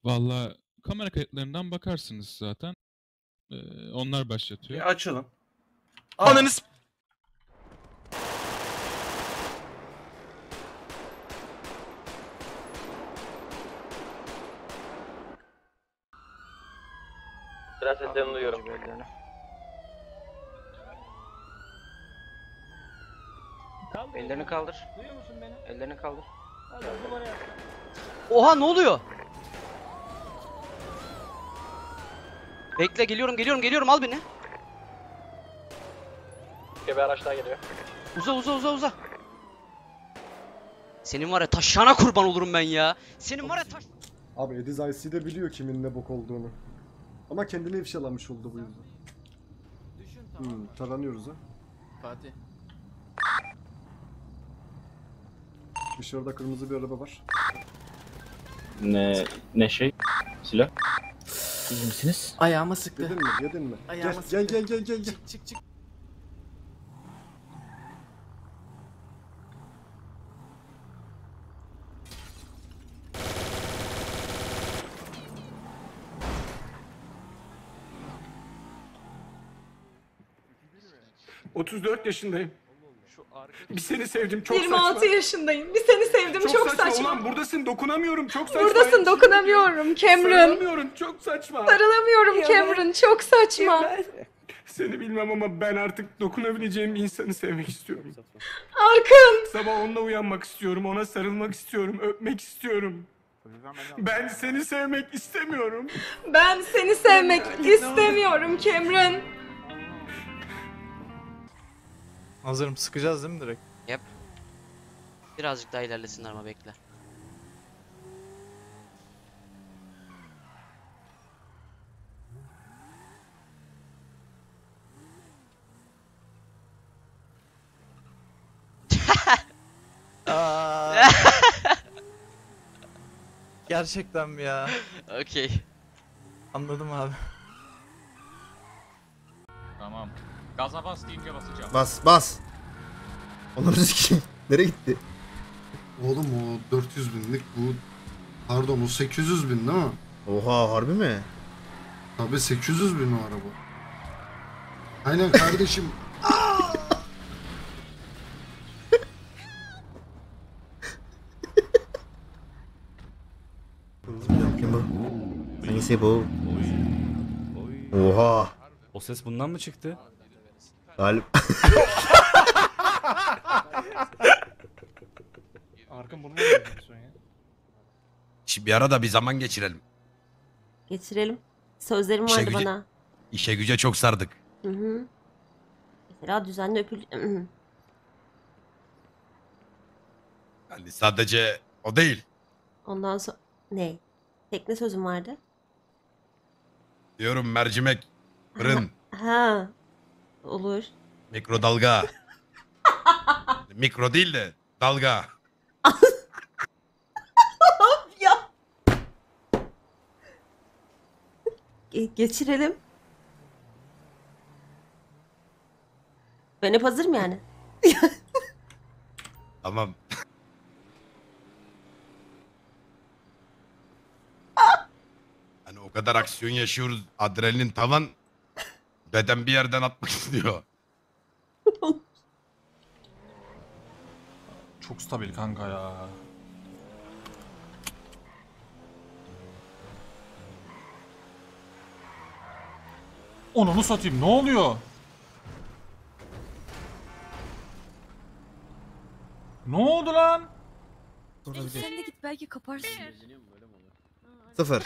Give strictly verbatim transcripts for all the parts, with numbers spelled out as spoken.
Valla kamera kayıtlarından bakarsınız zaten. Ee, onlar başlatıyor. Bir açalım. Ananız. Biraz seslerini duyuyorum. Kaldır. Ellerini kaldır. Duyuyor musun beni? Ellerini kaldır. Hadi numara yap. Oha ne oluyor? Bekle geliyorum geliyorum geliyorum al beni. Bir araç daha geliyor. Uza uza uza uza. Senin var ya taşağına kurban olurum ben ya. Senin var ya taş... Abi Ediz I C de biliyor kimin ne bok olduğunu. Ama kendini ifşalamış oldu bu yüzden. Hmm, taranıyoruz ha. Fatih. Dışarıda kırmızı bir araba var. Ne ne şey? Silah. İyi misiniz? Ayağıma sıktı. Yedin mi? Yedin mi? Ayağıma Gel, sıktı. gel gel gel gel gel. Çık çık çık. otuz dört yaşındayım. Bir seni sevdim, çok yirmi altı saçma. yaşındayım. Bir seni sevdim, çok, Çok saçma. saçma. Ulan buradasın, dokunamıyorum, çok saçma. Buradasın, dokunamıyorum Cameron. Sarılamıyorum, çok saçma. Sarılamıyorum Cameron, çok saçma. Seni bilmem ama ben artık dokunabileceğim bir insanı sevmek istiyorum. Arkın. Sabah onunla uyanmak istiyorum, ona sarılmak istiyorum, öpmek istiyorum. Ben seni sevmek istemiyorum. Ben seni sevmek istemiyorum Cameron. Hazırım. Sıkacağız değil mi direkt? Yap. Birazcık daha ilerlesinler ama bekle. Aa. Gerçekten mi ya? Okey. Anladım abi. Tamam. Gaza bas deyince basacağım. Bas bas. Onları sikeyim. Nereye gitti? Oğlum o dört yüz binlik bu, pardon o sekiz yüz bin değil mi? Oha harbi mi? Tabii sekiz yüz bin o araba. Aynen kardeşim. Kim bu? Hangisi bu? Oha. O ses bundan mı çıktı? Galip. Arkam bunu mu yapıyorsun ya? Şimdi bir ara da bir zaman geçirelim. Geçirelim. Sözlerim İşe vardı güce- bana. İşe güce çok sardık. Hı hı. Mesela düzenli öpül... Yani sadece o değil. Ondan sonra... Ne? Tekne sözüm vardı. Diyorum mercimek, fırın, Ha. Olur. mikrodalga. Mikro değil de dalga. Ya. Ge- geçirelim. Ben hep hazırım yani. Tamam. Hani o kadar aksiyon yaşıyoruz. Adrenalin tavan. Beden bir yerden atmak istiyor. Çok stabil kanka ya. Onu satayım, ne oluyor? Ne oldu lan? Sen de git belki kaparsın. Sıfır.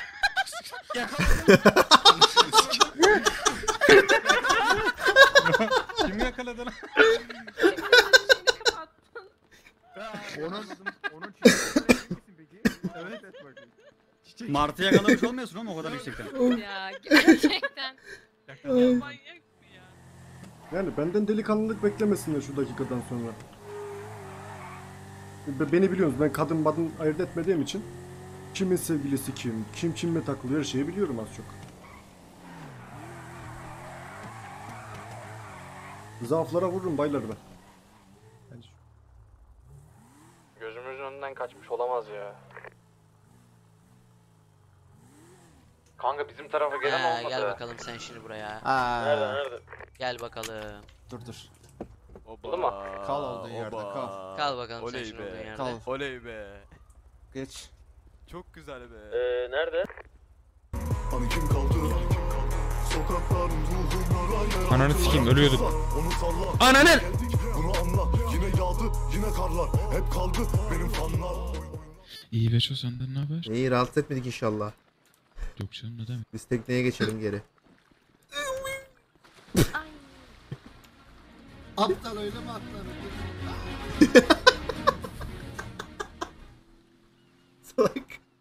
Kim yakaladı lan? Onun onun evet et bakayım. Martı yakalamış olmuyorsun ama o kadar yüksekten. Ya gerçekten. Yani benden delikanlılık beklemesinler şu dakikadan sonra. Be- Beni biliyorsunuz, ben kadın madın ayırt etmediğim için kimin sevgilisi kim, kim kimle takılıyor her şeyi biliyorum az çok. Zaaflara vururum baylar ben. Bence. Gözümüzün önünden kaçmış olamaz ya. Kanka bizim tarafa gelen He, olmadı. gel bakalım sen şimdi buraya. Nerede nerede? Gel bakalım. Dur dur. Oldu mu? Kal olduğun yerde kal. Kal bakalım sen şimdi olduğun yerde. Kal. Oley be. Geç. Çok güzel be. Ee, nerede? Hani kim kaldı? Sokaklar ruhumda Ananı sikeyim ölüyordum. Onu sallar. Ananı! Bunu anla. Yine yağdı, yine karlar. Hep kaldı benim fanlar. İyi Beşo senden ne haber? İyi rahatsız etmedik inşallah. Yok canım ne demek. Biz tekneye geçelim geri. Aptal öyle mi atlar? Salak.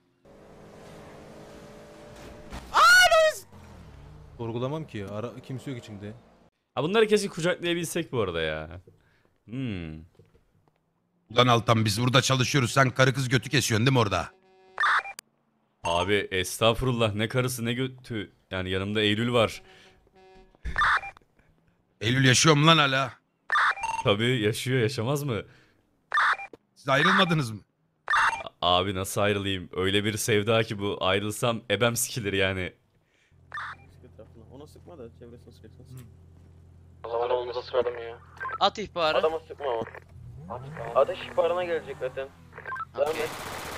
Sorgulamam ki. Ara kimse yok içinde. Ha bunları kesin kucaklayabilsek bu arada ya. Hmm. Ulan Altan biz burada çalışıyoruz. Sen karı kız götü kesiyorsun değil mi orada? Abi estağfurullah ne karısı ne götü. Yani yanımda Eylül var. Eylül yaşıyor mu lan hala? Tabii yaşıyor, yaşamaz mı? Siz ayrılmadınız mı? Abi nasıl ayrılayım? Öyle bir sevda ki bu. Ayrılsam ebem sikilir yani. Ona sıkma da çevresine sıkacaksın. O zaman oğlumuza sıkalım ya. At ihbarı. Adama sıkma ama. Ateş ihbarına gelecek zaten. Devam Okey. et.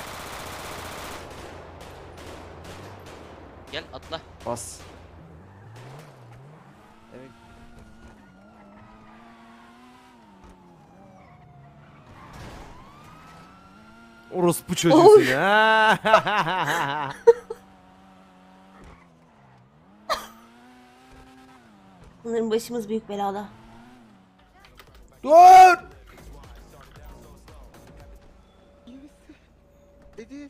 Gel atla. Bas. Evet. Orospu çocuğusun ya. Sanırım başımız büyük belada. Dur! Edis.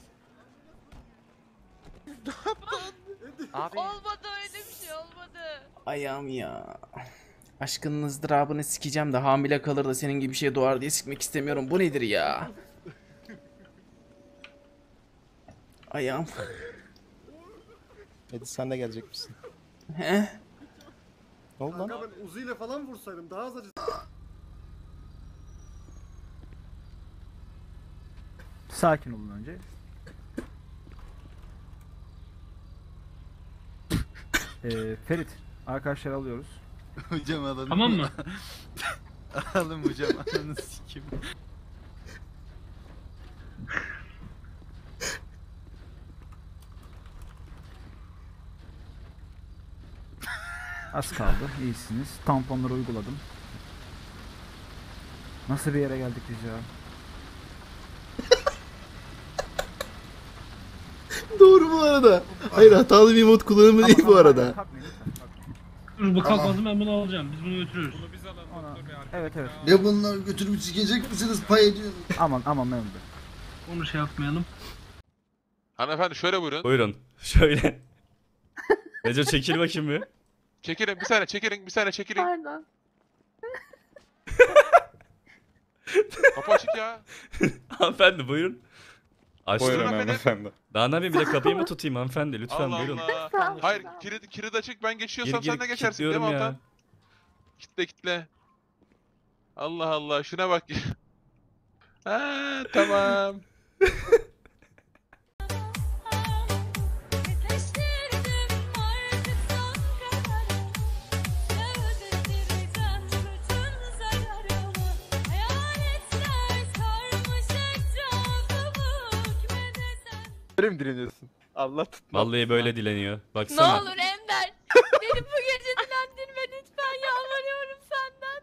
Abi. Olmadı öyle bir şey olmadı. Ayağım ya. Aşkının ızdırabını sikeceğim de hamile kalır da senin gibi bir şey doğar diye sikmek istemiyorum. Bu nedir ya? Ayağım. Edis sen de gelecek misin? He? Ne oldu lan? Kanka ben Uzi ile falan vursaydım daha az acı. Sakin olun önce. ee, Ferit, arkadaşlar alıyoruz. Hocam alalım. Tamam mı? Alalım hocam ananı sikim. Az kaldı, iyisiniz. Tamponları uyguladım. Nasıl bir yere geldik biz ya? Doğru bu arada. Hayır hatalı bir mod kullanımı değil bu arada. Dur bu kalkmasın ben bunu alacağım. Biz bunu götürürüz. Evet evet. Ne bunlar götürüp sikecek misiniz? Pay ediyorum. Aman aman memur. Onu şey yapmayalım. Hanımefendi şöyle buyurun. Buyurun. Şöyle. Neco çekil bakayım bir. Çekilin bir saniye çekilin bir saniye çekilin. Pardon. Kapı açık ya. Hanımefendi buyurun. Açtım. Buyurun hanımefendi. Daha ne yapayım bir de kapıyı mı tutayım hanımefendi lütfen Allah buyurun. Allah. Hayır kilit, kilit açık ben geçiyorsam Gir, sen de gir, geçersin değil mi kilitliyorum ya. Altan? Kitle kitle. Allah Allah şuna bak. Ha tamam. Böyle mi direniyorsun? Allah tutma. Vallahi böyle dileniyor. Ne Baksana. olur Ender. Beni bu gece dilendirme lütfen yalvarıyorum senden.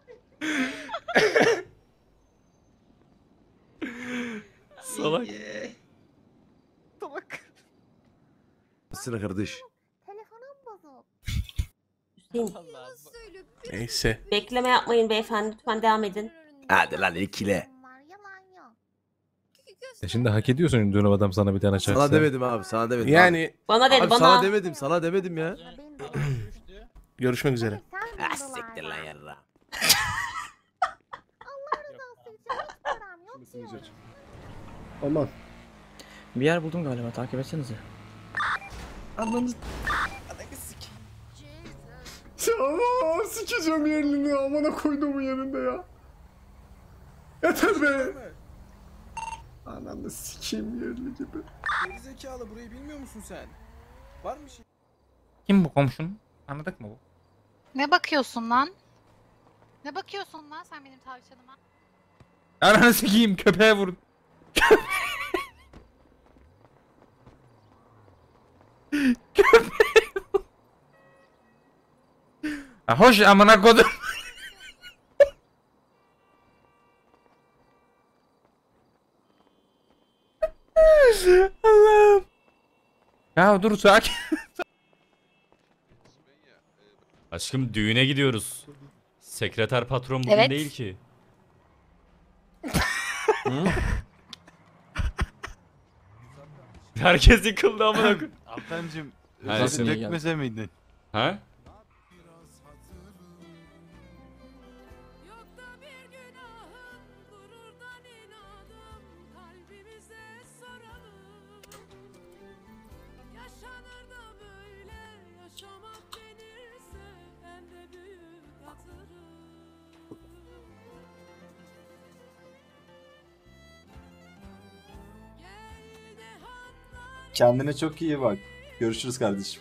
Salak. Salak. Sıra kardeş. Telefonum bozuk. Neyse. Bekleme yapmayın beyefendi. Lütfen devam edin. Hadi lan ikile. E şimdi hak ediyorsun ünlü adam sana bir tane çaksa. Sana demedim abi sana demedim. Yani Bana dedi abi, bana. sana demedim sana demedim ya. görüşmek üzere. Ah siktir lan yarra. Aman. Bir yer buldum galiba, takip etsenize. Ananız. Ya sikeceğim yerini amına koyduğumun yerinde ya. Yeter be. Ananı sikeyim yerli gibi. Geri zekalı, burayı bilmiyor musun sen? Var mı şey? Kim bu komşun? Anladık mı bu? Ne bakıyorsun lan? Ne bakıyorsun lan sen benim tavşanıma? Ananı sikeyim, köpeğe vurun. Köpeğe vurun. Ha, hoş amına kodum. Allah'ım. Ya dur sakin. Aşkım düğüne gidiyoruz. Sekreter patron bugün Evet. değil ki. Herkes yıkıldı amına koyayım. Altancım Ha, sen dökmese miydin? Ha? Kendine çok iyi bak. Görüşürüz kardeşim.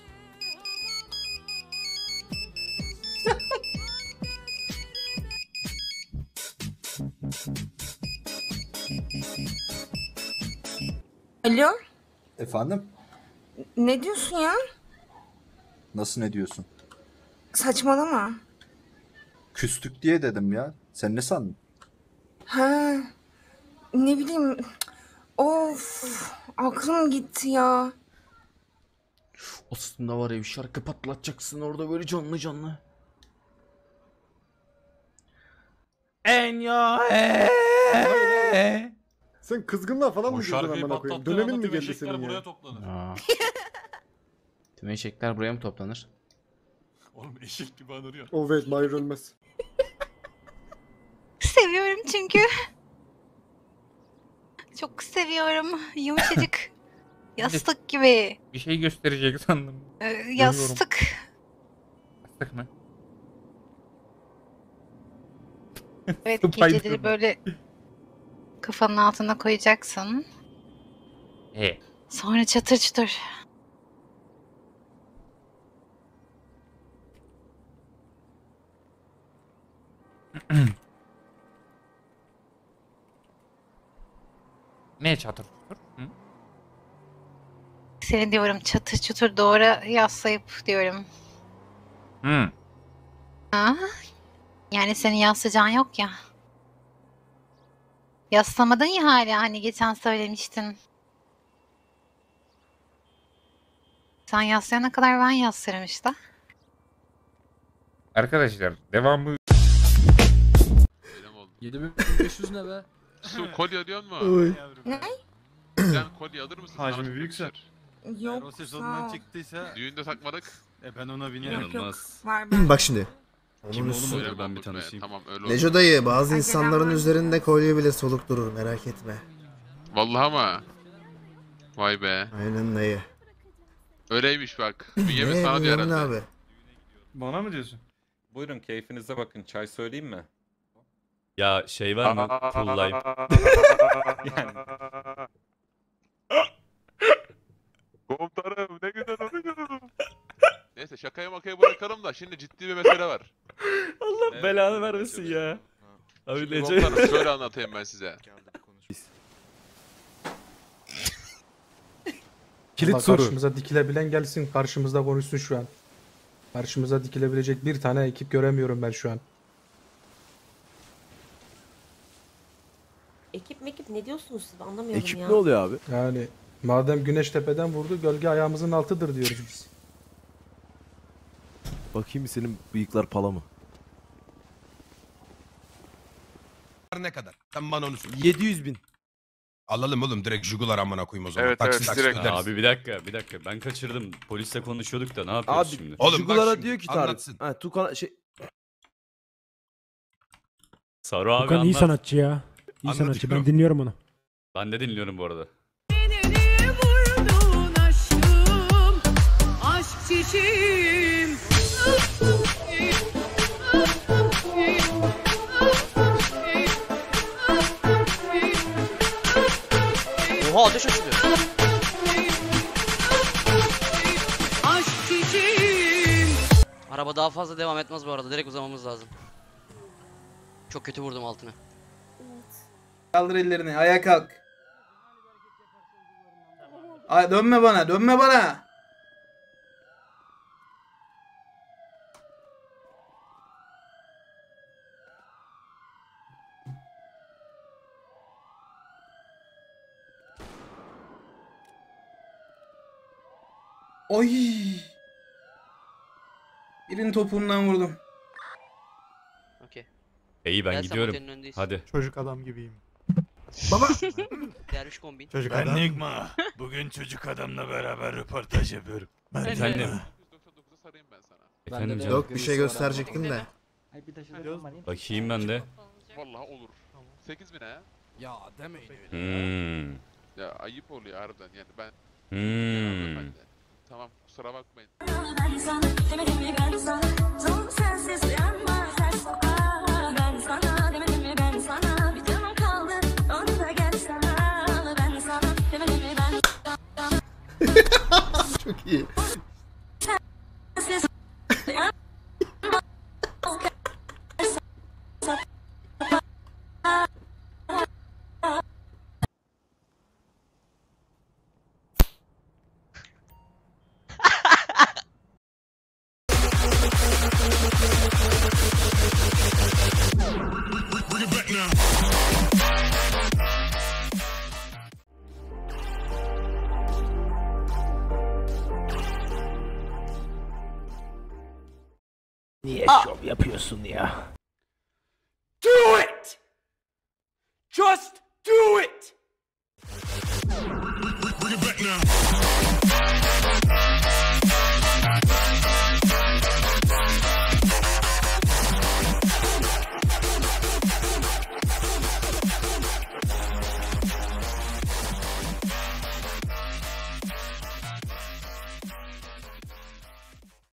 Alo? Efendim? Ne diyorsun ya? Nasıl ne diyorsun? Saçmalama. Küstük diye dedim ya. Sen ne sandın? Ha, ne bileyim. Of, aklım gitti ya. Aslında var ya bir şarkı patlatacaksın orada böyle canlı canlı. En ya. Sen kızgınlığa falan O mı girdin şarkıyı amına koyayım? patlattığın Dönemin anda mi tüm geldi eşekler senin buraya ya? toplanır. Aa. Tüm eşekler buraya mı toplanır? Oğlum eşek gibi anırıyor. O evet, Mahir ölmez. Seviyorum çünkü. Çok seviyorum. Yumuşacık. Yastık gibi. Bir şey gösterecek sandım. Ee, yastık. Yastık mı? Evet, Spider-Man. geceleri böyle kafanın altına koyacaksın. He. Sonra çatır çatır. Ne çatır çatır? Hı? Seni diyorum çatır çatır doğru yaslayıp diyorum. Hı. Ha? Yani senin yaslayacağın yok ya. Yaslamadın ya hala, hani geçen söylemiştin. Sen yaslayana kadar ben yaslarım işte. Arkadaşlar devamı. yedi bin beş yüz ne be? Su kolye alıyor mu? Oy. Ne? Sen kolye alır mısın? Hacmi Sana büyükse. yakışır. Yok, O ses sağ ondan ol. çıktıysa Düğünde takmadık. e ben ona binerim. Yok yok, İnanılmaz. var ben. Bak şimdi. Kim Onun oğlum üstü- o? Dur ben bir olduk be, tanışayım. Tamam öyle Neco oldu. dayı bazı Acelem insanların var. üzerinde kolye bile soluk durur, merak etme. Vallahi ama. Vay be. Aynen dayı. Öyleymiş bak. Bünyamin Ne sana diyor Bünyamin herhalde. abi? Bana mı diyorsun? Buyurun keyfinize bakın. Çay söyleyeyim mi? Ya şey var mı? Full life. Yani. Komutanım ne güzel oluyor. Neyse şakaya makaya bırakalım da şimdi ciddi bir mesele var. Allah Evet, belanı evet, vermesin evet. ya. Abi Şimdi Nece. komutanım şöyle anlatayım ben size. Kilit soru. Karşımıza dikilebilen gelsin, karşımızda konuşsun şu an. Karşımıza dikilebilecek bir tane ekip göremiyorum ben şu an. Ekip mekip ne diyorsunuz siz, anlamıyorum Ekip ya. ne oluyor abi? Yani madem güneş tepeden vurdu, gölge ayağımızın altıdır diyoruz biz. Bakayım senin bıyıklar pala mı? Ne kadar? Sen bana onu söyle. yedi yüz bin. Alalım oğlum direkt jugular amına koyayım o zaman. Evet, taksi evet, taksi direkt. öderiz. Abi bir dakika bir dakika ben kaçırdım. Polisle konuşuyorduk da ne yapıyoruz Abi şimdi? Oğlum bak Jugulara şimdi, diyor ki Tarık. anlatsın. Ha, Tukan şey Saru abi Okan iyi anlat. sanatçı ya. İyi Anlatıyorum. sanatçı. Ben dinliyorum onu. Ben de dinliyorum bu arada. Aşk çiçeğim. Oha ateş açılıyor. Aşk çiçeğim. Araba daha fazla devam etmez bu arada. Direkt uzamamız lazım. Çok kötü vurdum altına. Kaldır ellerini, ayağa kalk. Ay, dönme bana, dönme bana. Oy. Birinin topuğundan vurdum. Okey. İyi ben Gel sen gidiyorum. otelin önündeyiz. Hadi. Çocuk adam gibiyim. Baba. Derviş kombin. Çocuk Ben adam. Nigma. Bugün çocuk adamla beraber röportaj yapıyorum. Ben Efendim. Nigma. sarayım ben sana. Efendim canım. Yok bir şey gösterecektim de. Bakayım ben de. Vallahi olur. sekiz bin ha. Ya demeyin öyle. Hmm. Ya ayıp oluyor harbiden yani ben. Hmm. Ben de. Tamam kusura bakmayın. Ben sana demedim mi ben sana Son sensiz uyanmaz her sabah Ben sana demedim mi ben sana Bir canım kaldı onu da gel sana Ben sana demedim mi ben sana Çok iyi. Sensiz uyanmaz Niye şov yapıyorsun ya?